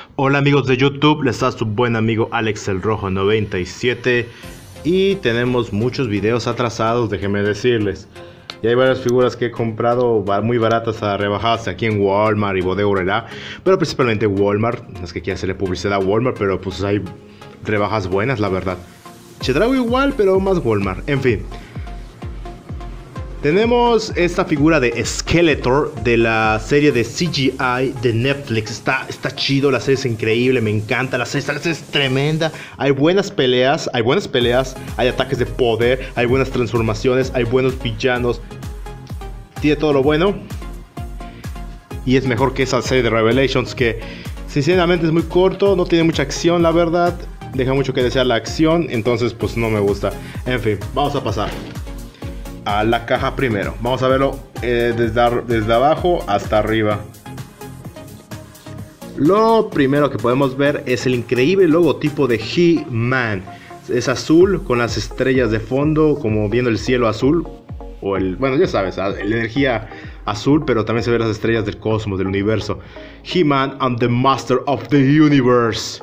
Hola amigos de YouTube, les da su buen amigo Alex el Rojo 97 y tenemos muchos videos atrasados, déjenme decirles. Y hay varias figuras que he comprado muy baratas a rebajarse aquí en Walmart y Bodega Aurrerá, pero principalmente Walmart. No es que quiera hacerle publicidad a Walmart, pero pues hay rebajas buenas, la verdad. Chedraui igual, pero más Walmart, en fin. Tenemos esta figura de Skeletor de la serie de CGI de Netflix. Está chido, la serie es increíble, me encanta. La serie es tremenda. Hay buenas peleas, hay ataques de poder, hay buenas transformaciones, hay buenos villanos. Tiene todo lo bueno. Y es mejor que esa serie de Revelations que sinceramente es muy corto, no tiene mucha acción, la verdad. Deja mucho que desear la acción, entonces pues no me gusta. En fin, vamos a pasar a la caja primero. Vamos a verlo desde abajo hasta arriba. Lo primero que podemos ver es el increíble logotipo de He-Man. Es azul con las estrellas de fondo, como viendo el cielo azul. Bueno, ya sabes, la energía azul, pero también se ven las estrellas del cosmos, del universo. He-Man and the Master of the Universe.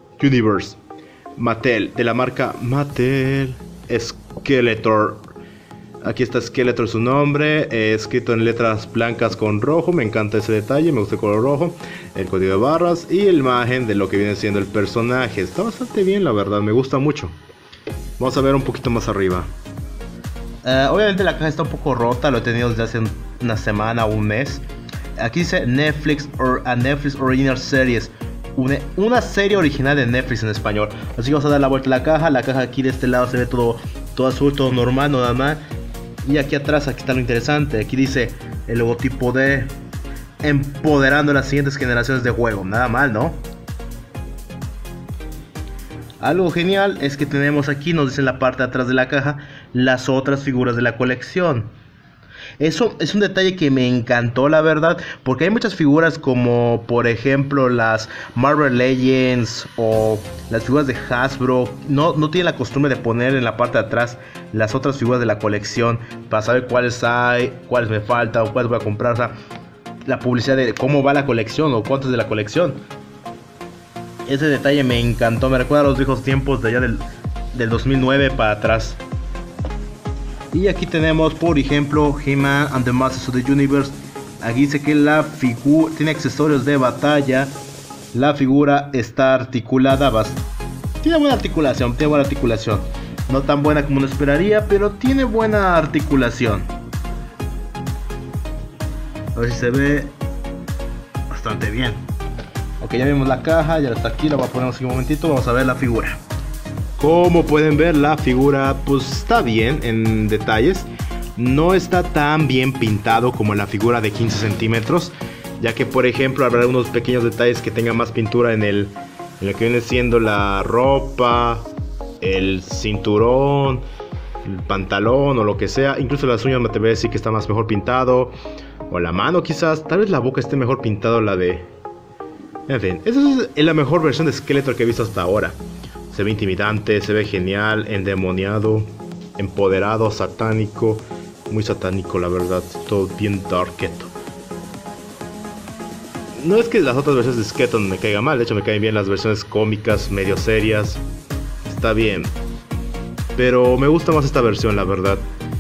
Mattel, de la marca Mattel. Skeletor. Aquí está Skeletor, su nombre, escrito en letras blancas con rojo. Me encanta ese detalle, me gusta el color rojo. El código de barras y la imagen de lo que viene siendo el personaje. Está bastante bien, la verdad, me gusta mucho. Vamos a ver un poquito más arriba. Obviamente la caja está un poco rota, lo he tenido desde hace una semana o un mes. Aquí dice Netflix Original Series. Una serie original de Netflix en español. Así que vamos a dar la vuelta a la caja. La caja aquí de este lado se ve todo azul, todo normal, nada más. Y aquí atrás, aquí está lo interesante. Aquí dice el logotipo de empoderando a las siguientes generaciones de juego. Nada mal, ¿no? Algo genial es que tenemos aquí, nos dice en la parte de atrás de la caja, las otras figuras de la colección. Eso es un detalle que me encantó, la verdad, porque hay muchas figuras como por ejemplo las Marvel Legends o las figuras de Hasbro. No tienen la costumbre de poner en la parte de atrás las otras figuras de la colección para saber cuáles hay, cuáles me faltan o cuáles voy a comprar. O sea, la publicidad de cómo va la colección o cuántos de la colección. Ese detalle me encantó, me recuerda a los viejos tiempos de allá del 2009 para atrás. Y aquí tenemos por ejemplo He-Man and the Masters of the Universe. Aquí dice que la figura tiene accesorios de batalla. La figura está articulada, tiene buena articulación. No tan buena como uno esperaría, pero tiene buena articulación. A ver si se ve bastante bien. Ok, ya vimos la caja, ya está aquí, la voy a poner un momentito, vamos a ver la figura. Como pueden ver, la figura pues está bien en detalles. No está tan bien pintado como la figura de 15 centímetros, ya que por ejemplo habrá unos pequeños detalles que tengan más pintura en lo que viene siendo la ropa, el cinturón, el pantalón o lo que sea. Incluso las uñas me atrevería a decir que está mejor pintado, o la mano quizás, tal vez la boca esté mejor pintado, la de... En fin, esa es la mejor versión de Skeletor que he visto hasta ahora. Se ve intimidante, se ve genial, endemoniado, empoderado, satánico. Muy satánico, la verdad. Todo bien darketo. No es que las otras versiones de Skeletor me caigan mal. De hecho me caen bien las versiones cómicas, medio serias. Está bien. Pero me gusta más esta versión, la verdad.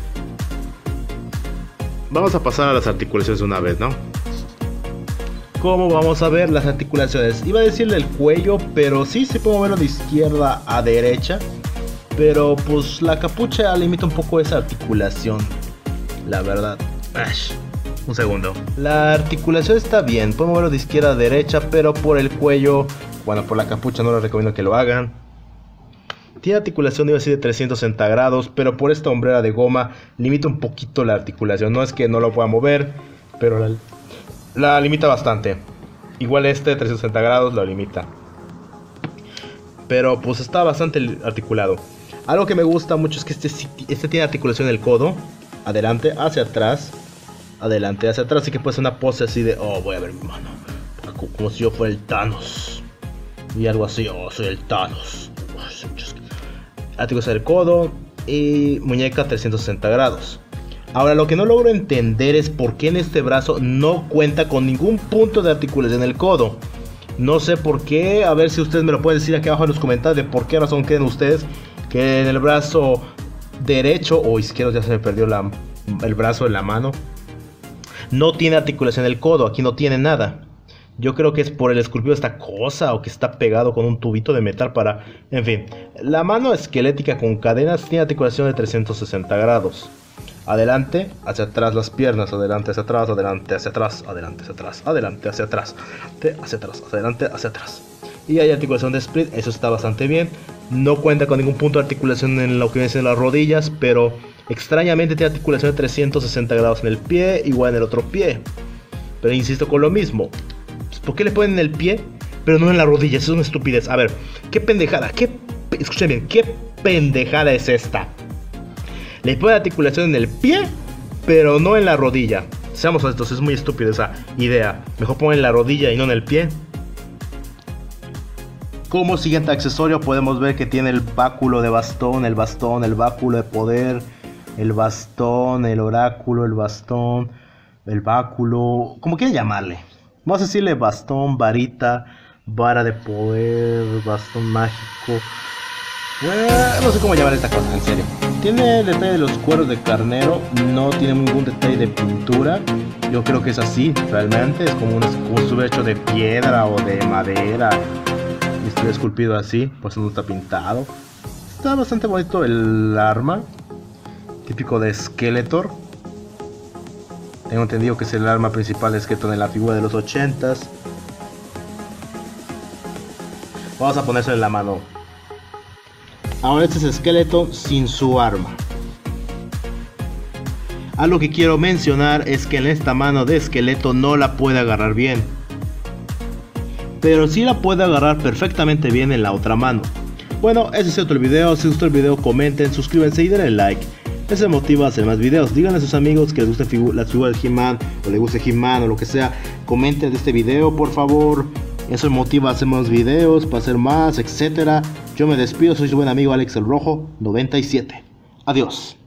Vamos a pasar a las articulaciones de una vez, ¿no? ¿Cómo vamos a ver las articulaciones? Iba a decirle el cuello, pero sí se puede moverlo de izquierda a derecha. Pero pues la capucha limita un poco esa articulación, la verdad. Un segundo. La articulación está bien, puedo moverlo de izquierda a derecha, pero por el cuello, bueno, por la capucha no les recomiendo que lo hagan. Tiene articulación, iba a decir, de 360 grados, pero por esta hombrera de goma limita un poquito la articulación. No es que no lo pueda mover, pero la limita bastante. Igual este de 360 grados lo limita. Pero pues está bastante articulado. Algo que me gusta mucho es que este tiene articulación en el codo. Adelante, hacia atrás. Adelante, hacia atrás. Así que puede ser una pose así de... Oh, voy a ver mi mano. Como si yo fuera el Thanos. Y algo así. Oh, soy el Thanos. Articulación del codo. Y muñeca 360 grados. Ahora, lo que no logro entender es por qué en este brazo no cuenta con ningún punto de articulación en el codo. No sé por qué, a ver si ustedes me lo pueden decir aquí abajo en los comentarios de por qué razón creen ustedes que en el brazo derecho o izquierdo, ya se me perdió el brazo de la mano, no tiene articulación el codo, aquí no tiene nada. Yo creo que es por el esculpido de esta cosa o que está pegado con un tubito de metal para... En fin, la mano esquelética con cadenas tiene articulación de 360 grados. Adelante, hacia atrás las piernas, adelante, hacia atrás, adelante, hacia atrás, adelante, hacia atrás, adelante, hacia atrás, hacia atrás, adelante, hacia atrás. Y hay articulación de split, eso está bastante bien. No cuenta con ningún punto de articulación en lo que viene siendo las rodillas, pero extrañamente tiene articulación de 360 grados en el pie, igual en el otro pie. Pero insisto con lo mismo. ¿Por qué le ponen en el pie, pero no en la rodilla? Eso es una estupidez. A ver, qué pendejada, escuchen bien, qué pendejada es esta. Le ponen articulación en el pie, pero no en la rodilla. Seamos honestos, es muy estúpido esa idea. Mejor ponen en la rodilla y no en el pie. Como siguiente accesorio podemos ver que tiene el báculo de bastón, el báculo de poder, el bastón, el oráculo, el bastón, el báculo, como quieran llamarle. Vamos a decirle bastón, varita, vara de poder, bastón mágico. Bueno, no sé cómo llamar esta cosa, en serio. Tiene el detalle de los cueros de carnero, no tiene ningún detalle de pintura. Yo creo que es así, realmente. Es como un estuviera hecho de piedra o de madera. Y estuviera esculpido así, pues no está pintado. Está bastante bonito el arma, típico de Skeletor. Tengo entendido que es el arma principal de Skeletor en la figura de los 80s. Vamos a ponérselo en la mano. Ahora este es Skeletor sin su arma. Algo que quiero mencionar es que en esta mano de Skeletor no la puede agarrar bien, pero sí la puede agarrar perfectamente bien en la otra mano. Bueno, ese es todo el video. Si les gustó el video, comenten, suscríbanse y denle like. Eso me motiva a hacer más videos. Díganle a sus amigos que les guste las figuras de He-Man, o les guste He-Man o lo que sea. Comenten de este video, por favor. Eso me motiva a hacer más videos, para hacer más, etcétera. Yo me despido, soy su buen amigo Alex el Rojo 97. Adiós.